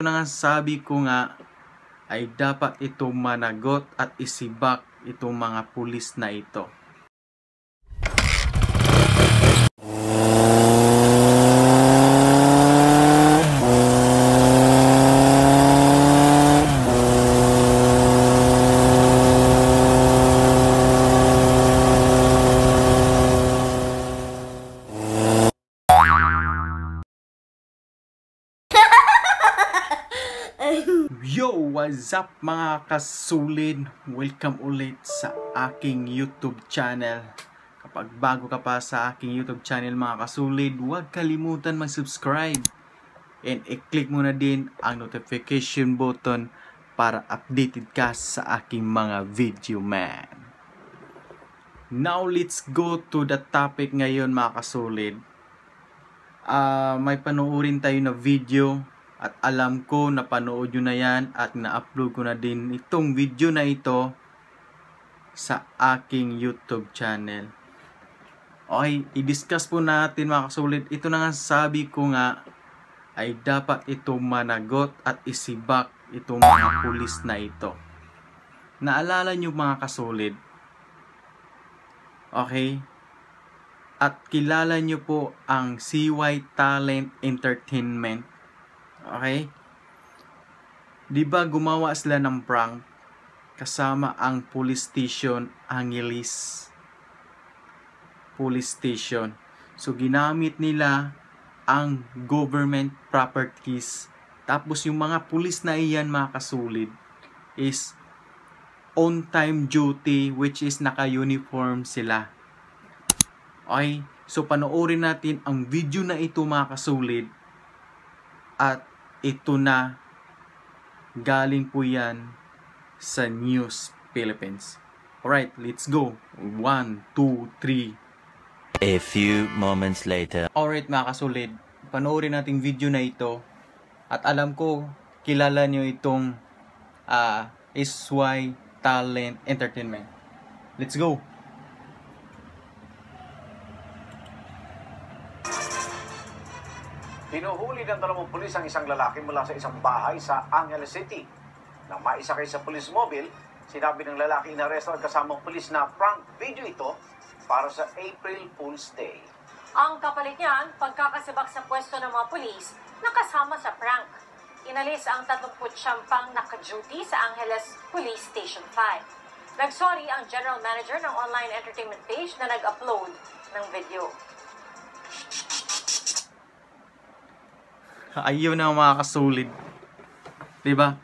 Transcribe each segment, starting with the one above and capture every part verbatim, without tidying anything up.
na nga sabi ko nga ay dapat ito managot at isibak itong mga pulis na ito. Yo! What's up mga kasulid? Welcome ulit sa aking YouTube channel. Kapag bago ka pa sa aking YouTube channel mga kasulid, huwag kalimutan mag-subscribe and i-click mo na din ang notification button para updated ka sa aking mga video, man. Now let's go to the topic ngayon mga kasulid. Uh, may panoorin tayo na video. At alam ko napanood nyo na yan at na-upload ko na din itong video na ito sa aking YouTube channel. Okay, i-discuss po natin mga kasulid. Ito na nga sabi ko nga ay dapat ito managot at isibak itong mga pulis na ito. Naalala nyo mga kasulid? Okay? At kilala nyo po ang C Y Talent Entertainment. Okay? Di ba gumawa sila ng prank kasama ang police station Angeles Police Station. So ginamit nila ang government properties. Tapos yung mga police na iyan mga kasulid is on time duty, which is naka-uniform sila. Okay? So panoorin natin ang video na ito mga kasulid. At ito na, galing po yan sa News Philippines. Alright, let's go. One, two, three. A few moments later. Alright mga kasulid, panoorin natin video na ito. At alam ko, kilala nyo itong uh, S Y Talent Entertainment. Let's go. Hinuhuli ng dalawang pulis ang isang lalaki mula sa isang bahay sa Angeles City. Nang maisakay sa police mobile, sinabi ng lalaki inaresto at kasamang pulis na prank video ito para sa April Fool's Day. Ang kapalit niyan, pagkakasibak sa pwesto ng mga pulis na kasama sa prank. Inalis ang tatlumput siyam pang naka-duty sa Angeles Police Station five. Nagsorry ang general manager ng online entertainment page na nag-upload ng video. Ayun na mga kasulid. Diba?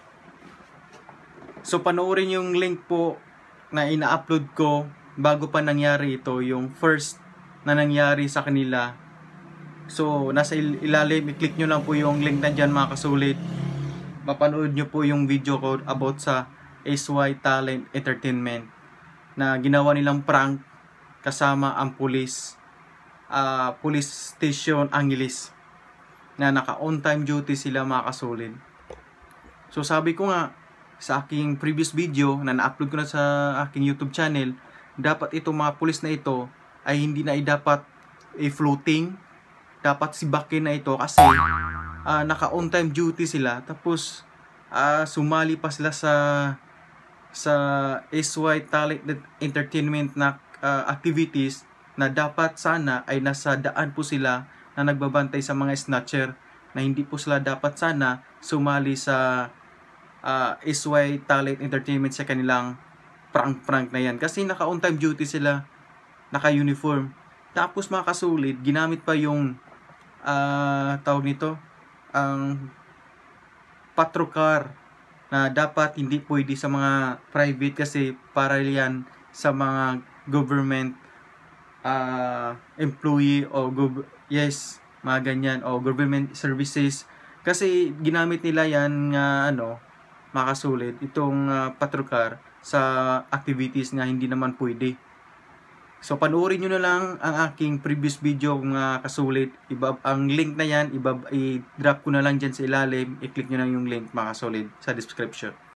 So panoorin yung link po na ina-upload ko bago pa nangyari ito, yung first na nangyari sa kanila. So nasa il ilalim, i-click nyo lang po yung link na dyan mga kasulid. Mapanood nyo po yung video ko about sa S Y Talent Entertainment na ginawa nilang prank kasama ang police, uh, police station Angeles, na naka-on time duty sila mga kasulid. So sabi ko nga sa aking previous video na na-upload ko na sa aking YouTube channel, dapat itong mga pulis na ito ay hindi na dapat i-floating, dapat sibakin na ito kasi uh, naka-on time duty sila, tapos uh, sumali pa sila sa sa S Y Talent Entertainment na uh, activities na dapat sana ay nasa daan po sila na nagbabantay sa mga snatcher, na hindi po sila dapat sana sumali sa uh, S Y Talent Entertainment sa kanilang prank-prank na yan. Kasi naka-on time duty sila, naka-uniform. Tapos mga kasulid, ginamit pa yung uh, tawag nito, ang patrol car na dapat hindi pwede sa mga private kasi para yan sa mga government uh, employee o gov yes, mga ganyan, o government services. Kasi ginamit nila yan nga, ano, makasulit, itong uh, patrol car sa activities nga hindi naman pwede. So, panoorin nyo na lang ang aking previous video mga kasulit. Iba, ang link na yan, i-drop ko na lang dyan sa ilalim. I-click nyo na yung link mga kasulit sa description.